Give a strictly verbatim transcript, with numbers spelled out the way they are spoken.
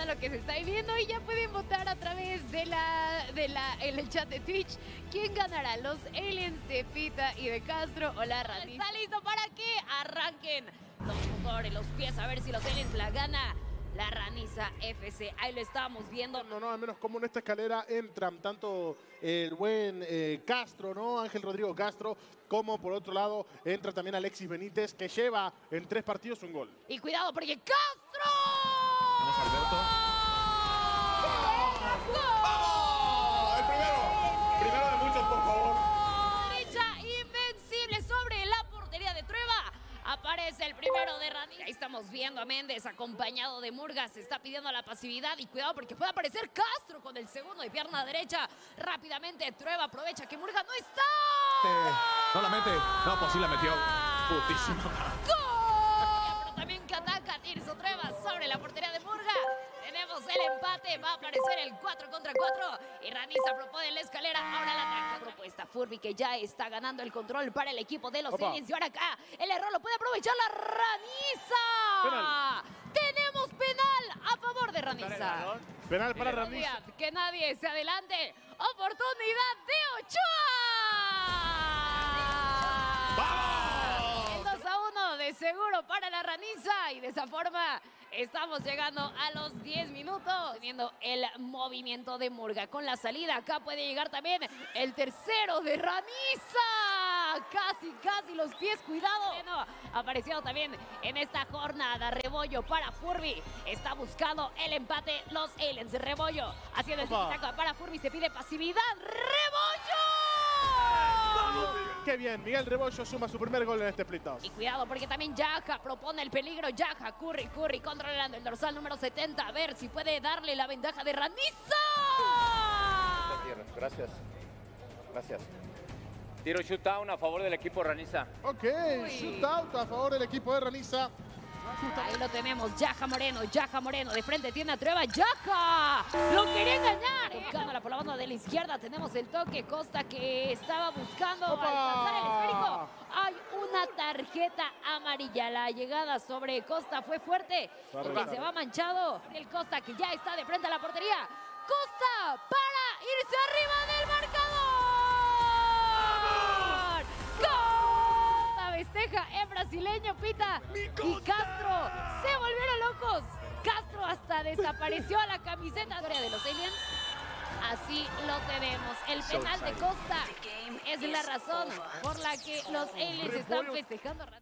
lo que se está viviendo y ya pueden votar a través de la, de la, en el chat de Twitch. ¿Quién ganará? ¿Los aliens de Pita y de Castro o la Ranisa? ¿Está listo para que arranquen los motores, los pies, a ver si los aliens la gana la Ranisa F C? Ahí lo estamos viendo. No, no, al menos como en esta escalera entran tanto el buen eh, Castro, ¿no? Ángel Rodrigo Castro, como por otro lado entra también Alexis Benítez, que lleva en tres partidos un gol. Y cuidado porque Castro. Vamos, Alberto. ¡Vamos! El primero. Primero de muchos, por favor. Derecha invencible sobre la portería de Trueba. Aparece el primero de Ranisa. Ahí estamos viendo a Méndez acompañado de Murgas. Se está pidiendo la pasividad y cuidado porque puede aparecer Castro con el segundo de pierna derecha. Rápidamente Trueba aprovecha que Murgas no está. Eh, no la mete. No, pues sí la metió. Putísima. ¡Gol! Pero también que ataca Tirso Trueba sobre la portería de Murgas. Tenemos el empate, va a aparecer el cuatro contra cuatro y Ranisa propone la escalera, ahora la ataca propuesta Furby que ya está ganando el control para el equipo de los Opa. aliens y ahora acá el error lo puede aprovechar la Ranisa. Penal. Tenemos penal a favor de Ranisa. Penal para Ranisa. Que nadie se adelante. Oportunidad de Ochoa. ¡Vamos! El dos a uno de seguro para la Ranisa y de esa forma estamos llegando a los diez minutos teniendo el movimiento de Murga con la salida. Acá puede llegar también el tercero de Ranisa. Casi, casi los pies, cuidado. Bueno, apareciendo también en esta jornada Rebollo para Furby. Está buscando el empate los aliens. Rebollo haciendo el tiki-taka para Furby. Se pide pasividad. ¡Rebollo! ¡Qué bien! Miguel Rebollo suma su primer gol en este split dos. Y cuidado porque también Yaja propone el peligro. Yaja, Curry, Curry controlando el dorsal número setenta. A ver si puede darle la ventaja de Ranisa. Gracias. Gracias. Tiro shootout a favor del equipo Ranisa. Ok, shootout a favor del equipo de Ranisa. Ahí lo tenemos, Yaja Moreno, Yaja Moreno, de frente tiene a Trueba, Yaja, lo quería engañar. Tocándola por la banda de la izquierda, tenemos el toque, Costa que estaba buscando ¡Opa! alcanzar el esférico. Hay una tarjeta amarilla, la llegada sobre Costa fue fuerte, porque se va manchado. El Costa que ya está de frente a la portería, Costa para irse arriba del marcador. Festeja en brasileño, Pita y Castro se volvieron locos. Castro hasta desapareció a la camiseta de los aliens. Así lo tenemos. El penal de Costa es la razón por la que los aliens están festejando.